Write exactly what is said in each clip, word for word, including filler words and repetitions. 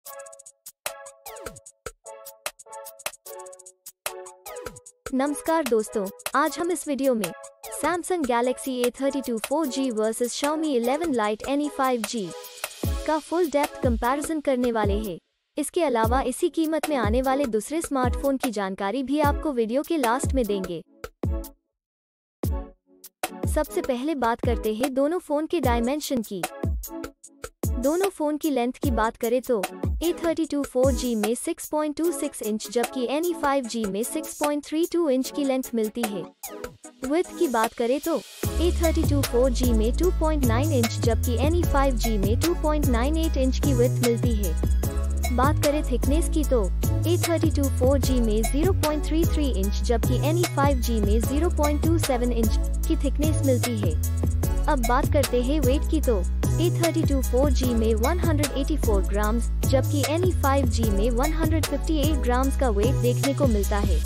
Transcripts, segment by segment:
नमस्कार दोस्तों, आज हम इस वीडियो में Samsung Galaxy A thirty-two four G versus Xiaomi eleven Lite N E five G का फुल डेप्थ कंपैरिजन करने वाले हैं। इसके अलावा इसी कीमत में आने वाले दूसरे स्मार्टफोन की जानकारी भी आपको वीडियो के लास्ट में देंगे। सबसे पहले बात करते हैं दोनों फोन के डायमेंशन की। दोनों फोन की लेंथ की बात करें तो A thirty-two four G में six point two six inch जबकि N E five G में six point three two inch की लेंथ मिलती है। विड्थ की बात करें तो A thirty-two four G में two point nine इंच जबकि N E five G में two point nine eight inch की विड्थ मिलती है। बात करें थिकनेस की तो A thirty-two four G में zero point three three inch जबकि N E five G में zero point two seven inch की थिकनेस मिलती है। अब बात करते हैं वेट की तो A thirty-two four G में one hundred eighty-four ग्राम जबकि N E five G में one hundred fifty-eight ग्राम का वेट देखने को मिलता है।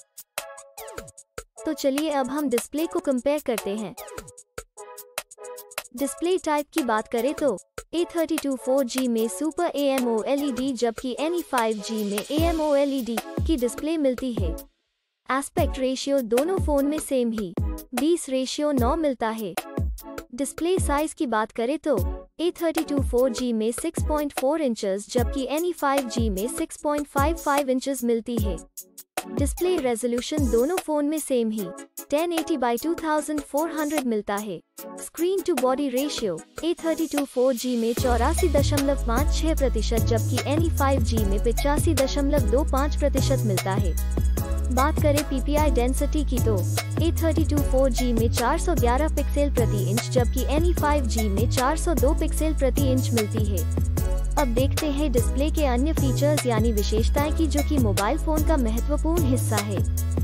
तो चलिए अब हम डिस्प्ले को कंपेयर करते हैं। डिस्प्ले टाइप की बात करें तो A thirty-two four G में super A M O L E D जबकि N E five G में A M O L E D की डिस्प्ले मिलती है। एस्पेक्ट रेशियो दोनों फोन में सेम ही बीस रेशियो नौ मिलता है। डिस्प्ले साइज की बात करें तो A thirty-two four G में six point four इंचेस जबकि N E five G में six point five five inches मिलती है। डिस्प्ले रेजोल्यूशन दोनों फोन में सेम ही ten eighty by twenty-four hundred मिलता है। Screen to body ratio A thirty-two four G में चौरासी दशमलव पाँच छह प्रतिशत जबकि N E five G में पिचासी दशमलव दो पाँच प्रतिशत मिलता है। बात करें P P I डेंसिटी की तो A thirty-two four G में चार सौ ग्यारह पिक्सल प्रति इंच जबकि N E five G में चार सौ दो पिक्सल प्रति इंच मिलती है। अब देखते हैं डिस्प्ले के अन्य फीचर्स यानी विशेषताएं की जो कि मोबाइल फोन का महत्वपूर्ण हिस्सा है।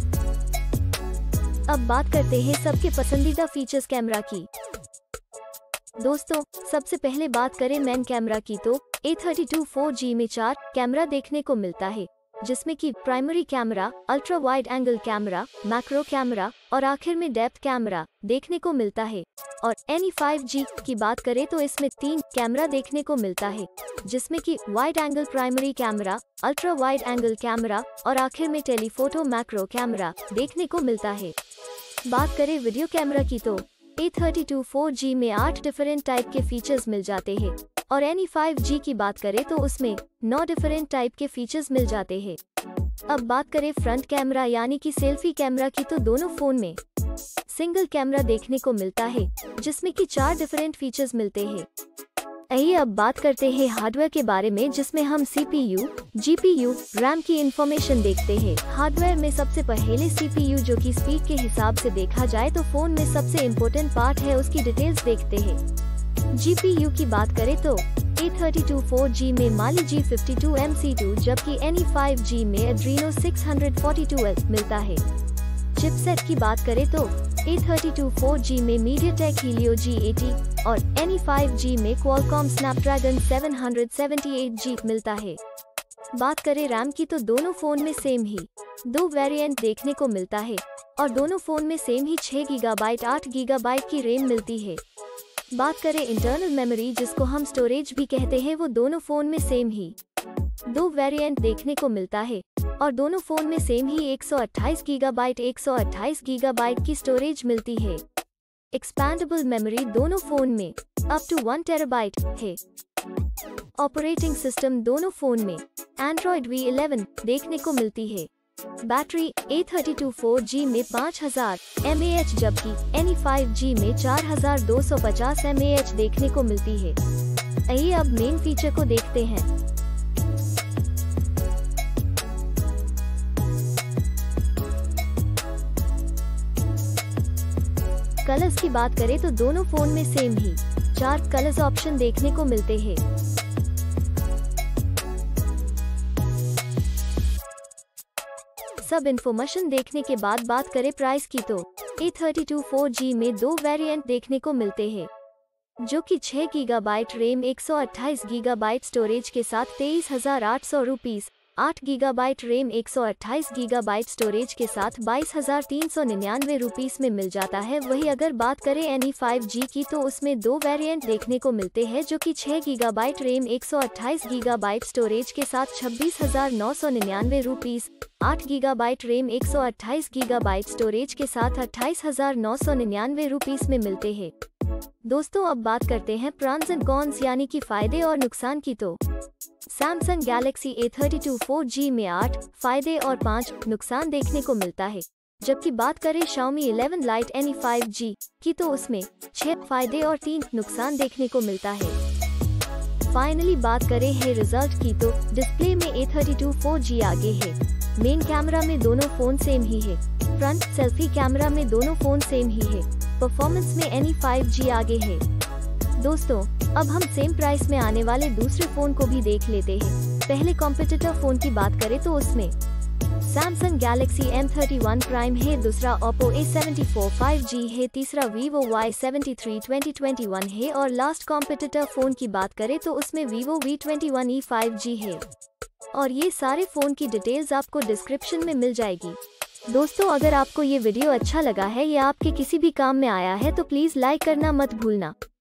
अब बात करते हैं सबके पसंदीदा फीचर्स कैमरा की। दोस्तों, सबसे पहले बात करें मेन कैमरा की तो A thirty-two four G में चार कैमरा देखने को मिलता है, जिसमें कि primary camera, ultra wide angle camera, macro camera और आखिर में डेप्थ कैमरा देखने को मिलता है। और N E five G की बात करें तो इसमें तीन कैमरा देखने को मिलता है, जिसमें कि wide angle primary camera, ultra wide angle camera और आखिर में टेलीफोटो मैक्रो कैमरा देखने को मिलता है। बात करें वीडियो कैमरा की तो A thirty-two four G में आठ डिफरेंट टाइप के फीचर्स मिल जाते हैं और N E five G की बात करें तो उसमें नौ डिफरेंट टाइप के फीचर्स मिल जाते हैं। अब बात करें फ्रंट कैमरा यानी कि सेल्फी कैमरा की तो दोनों फोन में सिंगल कैमरा देखने को मिलता है, जिसमें कि चार डिफरेंट फीचर्स मिलते हैं। आइए अब बात करते हैं हार्डवेयर के बारे में, जिसमें हम C P U, G P U, RAM की इंफॉर्मेशन देखते हैं। हार्डवेयर में सबसे पहले C P U जो कि स्पीड के हिसाब से देखा जाए तो फोन में सबसे इम्पोर्टेंट पार्ट है, उसकी डिटेल्स देखते हैं। G P U की बात करें तो A thirty-two four G में Mali G fifty-two M C two जबकि N E five G में Adreno six forty-two L मिलता है। चिपसेट की बात करें तो A thirty-two four G में MediaTek Helio G eighty और N E five G में Qualcomm Snapdragon seven seventy-eight G मिलता है। बात करें रैम की तो दोनों फोन में सेम ही दो वेरिएंट देखने को मिलता है और दोनों फोन में सेम ही छह गीगाबाइट आठ गीगाबाइट की रैम मिलती है। बात करें इंटरनल मेमोरी जिसको हम स्टोरेज भी कहते हैं, वो दोनों फोन में सेम ही दो वेरिएंट देखने को मिलता है और दोनों फोन में सेम ही एक सौ अट्ठाईस गीगाबाइट एक सौ अट्ठाईस गीगाबाइट की स्टोरेज मिलती है। एक्सपैंडेबल मेमोरी दोनों फोन में अप टू वन टेराबाइट है। ऑपरेटिंग सिस्टम दोनों फोन में Android V eleven देखने को मिलती है। Battery A thirty-two four G में पाँच हज़ार एम ए एच जबकि N E five G में चार हज़ार दो सौ पचास एम ए एच देखने को मिलती है। आइए अब मेन फीचर को देखते हैं। कलर्स की बात करें तो दोनों फोन में सेम ही चार कलर्स ऑप्शन देखने को मिलते हैं। सब इन्फॉर्मेशन देखने के बाद बात करें प्राइस की तो A thirty-two four G में दो वेरिएंट देखने को मिलते हैं, जो कि छह गीगाबाइट रैम एक सौ अट्ठाईस गीगाबाइट स्टोरेज के साथ तेईस हजार आठ सौ रुपीस आठ गीगाबाइट रैम एक सौ अट्ठाईस गीगाबाइट स्टोरेज के साथ बाईस हजार तीन सौ निन्यानवे रुपीस में मिल जाता है। वही अगर बात करें एन ई फाइव जी की तो उसमें दो वेरिएंट देखने को मिलते हैं, जो कि छह गीगाबाइट रैम एक सौ अट्ठाईस गीगाबाइट स्टोरेज के साथ छब्बीस हजार नौ सौ निन्यानवे रुपीस, आठ गीगाबाइट रैम एक सौ अट्ठाईस गीगाबाइट स्टोरेज के साथ अट्ठाईस हजार नौ सौ निन्यानवे रुपीस में मिलते हैं। दोस्तों अब बात करते हैं प्रॉन्स एंड कॉन्स यानी कि फायदे और नुकसान की। तो Samsung Galaxy A thirty two four G में आठ फायदे और पाँच नुकसान देखने को मिलता है, जबकि बात करें Xiaomi eleven lite N E five G की तो उसमें छह फायदे और तीन नुकसान देखने को मिलता है। फाइनली बात करें है रिजल्ट की तो डिस्प्ले में A thirty two four G आगे है। मेन कैमरा में दोनों फोन सेम ही है। फ्रंट सेल्फी कैमरा में दोनों फोन सेम ही है। परफॉर्मेंस में एन ई फाइव जी आगे है। दोस्तों अब हम सेम प्राइस में आने वाले दूसरे फोन को भी देख लेते हैं। पहले कॉम्पिटिटर फोन की बात करें तो उसमें Samsung Galaxy M thirty one prime है, दूसरा Oppo A seven four five G है, तीसरा Vivo Y seven three twenty twenty one है और लास्ट कॉम्पिटिटर फोन की बात करें तो उसमें Vivo V twenty one E five G है। और ये सारे फोन की डिटेल्स आपको डिस्क्रिप्शन में मिल जाएगी। दोस्तों अगर आपको ये वीडियो अच्छा लगा है या आपके किसी भी काम में आया है तो प्लीज लाइक करना मत भूलना।